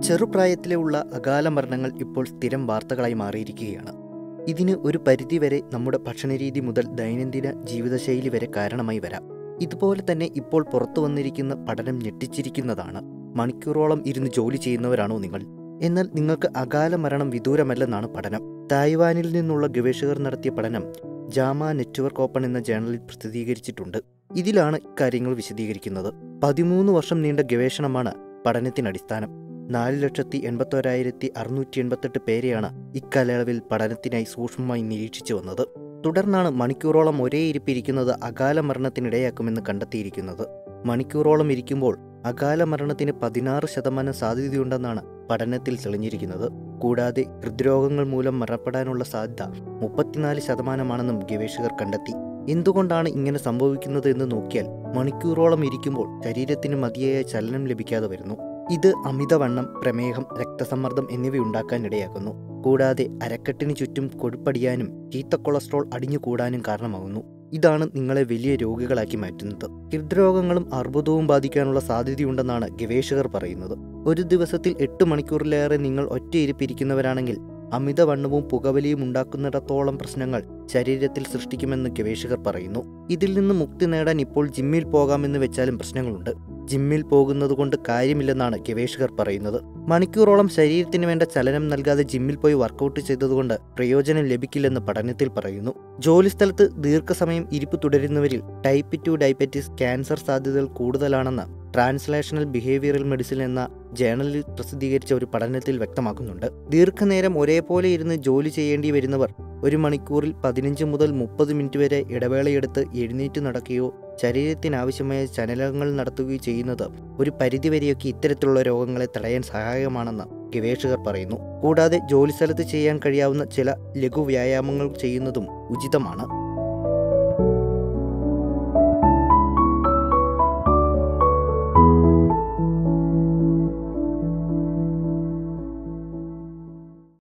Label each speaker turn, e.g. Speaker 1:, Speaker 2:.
Speaker 1: ചെറുപ്രായത്തിലുള്ള അകാല മരണങ്ങൾ ഇപ്പോൾ സ്ഥിരം വാർത്തകളായി മാറിയിരിക്കുകയാണ്. ഇതിന് ഒരു പരിധിവരെ നമ്മുടെ ഭക്ഷണരീതി മുതൽ ദൈനംദിന ജീവിതശൈലി വരെ കാരണമായി വരാം. ഇതുപോലെ തന്നെ ഇപ്പോൾ പുറത്തു വന്നിരിക്കുന്ന പഠനം ഞെട്ടിച്ചിരിക്കുന്നതാണ്. മണിക്കൂറോളം ഇരുന്ന് ജോലി ചെയ്യുന്നവരാണോ നിങ്ങൾ? എന്നാൽ നിങ്ങൾക്ക് അകാല മരണം വിദൂരമല്ലെന്നാണ് പഠനം. തായ്വാനിൽ നിന്നുള്ള ഗവേഷകർ നടത്തിയ പഠനം ജാമ നെറ്റ്വർക്ക് ഓപ്പൺ എന്ന ജേണലിൽ പ്രസിദ്ധീകരിച്ചിട്ടുണ്ട്. ഇതിലാണ് ഇക്കാര്യങ്ങൾ വിശദീകരിക്കുന്നത്. 13 വർഷം നീണ്ട ഗവേഷണമാണ് പഠനത്തിനടിസ്ഥാനം. 4,81,688 പേരെയാണ് ഇക്കാലയളവിൽ പഠനത്തിനായി സൂക്ഷ്മമായി നിരീക്ഷിച്ചു വന്നത്. തുടർന്നാണ് മണിക്കൂറോളം ഒരേ ഇരിപ്പിരിക്കുന്നത് അകാല മരണത്തിനിടയാക്കുമെന്ന് കണ്ടെത്തിയിരിക്കുന്നത്. മണിക്കൂറോളം ഇരിക്കുമ്പോൾ അകാല മരണത്തിന് 16% സാധ്യതയുണ്ടെന്നാണ് പഠനത്തിൽ തെളിഞ്ഞിരിക്കുന്നത്. കൂടാതെ ഹൃദ്രോഗങ്ങൾ മൂലം മരണപ്പെടാനുള്ള സാധ്യത 34%ആണെന്നും ഗവേഷകർ കണ്ടെത്തി. എന്തുകൊണ്ടാണ് ഇങ്ങനെ സംഭവിക്കുന്നത് എന്ന് നോക്കിയാൽ മണിക്കൂറോളം ഇരിക്കുമ്പോൾ ശരീരത്തിന് മതിയായ ചലനം ലഭിക്കാതെ വരുന്നു. ഇത് അമിതവണ്ണം, പ്രമേഹം, രക്തസമ്മർദ്ദം എന്നിവയുണ്ടാക്കാനിടയാക്കുന്നു. കൂടാതെ അരക്കെട്ടിന് ചുറ്റും കൊഴുപ്പടിയാനും ചീത്ത കൊളസ്ട്രോൾ അടിഞ്ഞുകൂടാനും കാരണമാകുന്നു. ഇതാണ് നിങ്ങളെ വലിയ രോഗികളാക്കി മാറ്റുന്നത്. ഹൃദ്രോഗങ്ങളും അർബുദവും ബാധിക്കാനുള്ള സാധ്യതയുണ്ടെന്നാണ് ഗവേഷകർ പറയുന്നത്. ഒരു ദിവസത്തിൽ 8 മണിക്കൂറിലേറെ നിങ്ങൾ ഒറ്റയിരിപ്പിരിക്കുന്നവരാണെങ്കിൽ അമിതവണ്ണവും പുകവലിയും ഉണ്ടാക്കുന്നിടത്തോളം പ്രശ്നങ്ങൾ ശരീരത്തിൽ സൃഷ്ടിക്കുമെന്ന് ഗവേഷകർ പറയുന്നു. ഇതിൽ നിന്ന് മുക്തി നേടാൻ ഇപ്പോൾ ജിമ്മിൽ പോകാമെന്ന് വെച്ചാലും പ്രശ്നങ്ങളുണ്ട്. ജിമ്മിൽ പോകുന്നത് കൊണ്ട് കാര്യമില്ലെന്നാണ് ഗവേഷകർ പറയുന്നത്. മണിക്കൂറോളം ശരീരത്തിന് വേണ്ട ചലനം നൽകാതെ ജിമ്മിൽ പോയി വർക്കൗട്ട് ചെയ്തതുകൊണ്ട് പ്രയോജനം ലഭിക്കില്ലെന്ന് പഠനത്തിൽ പറയുന്നു. ജോലിസ്ഥലത്ത് ദീർഘസമയം ഇരിപ്പ് തുടരുന്നവരിൽ ടൈപ്പ് 2 ഡയബറ്റീസ്, ക്യാൻസർ സാധ്യതകൾ കൂടുതലാണെന്ന് ട്രാൻസ്ലേഷണൽ ബിഹേവിയറൽ മെഡിസിൻ എന്ന ജേണലിൽ പ്രസിദ്ധീകരിച്ച ഒരു പഠനത്തിൽ വ്യക്തമാക്കുന്നുണ്ട്. ദീർഘനേരം ഒരേപോലെ ഇരുന്ന് ജോലി ചെയ്യേണ്ടി വരുന്നവർ 1 മണിക്കൂറിൽ 15 മുതൽ 30 മിനിറ്റ് വരെ ഇടവേളയെടുത്ത് എഴുന്നേറ്റ് നടക്കുകയോ ശരീരത്തിനാവശ്യമായ ചലനങ്ങൾ നടത്തുകയോ ചെയ്യുന്നത് ഒരു പരിധിവരെയൊക്കെ ഇത്തരത്തിലുള്ള രോഗങ്ങളെ തടയാൻ സഹായകമാണെന്ന് ഗവേഷകർ പറയുന്നു. കൂടാതെ ജോലിസ്ഥലത്ത് ചെയ്യാൻ കഴിയാവുന്ന ചില ലഘു വ്യായാമങ്ങൾ ചെയ്യുന്നതും ഉചിതമാണ്.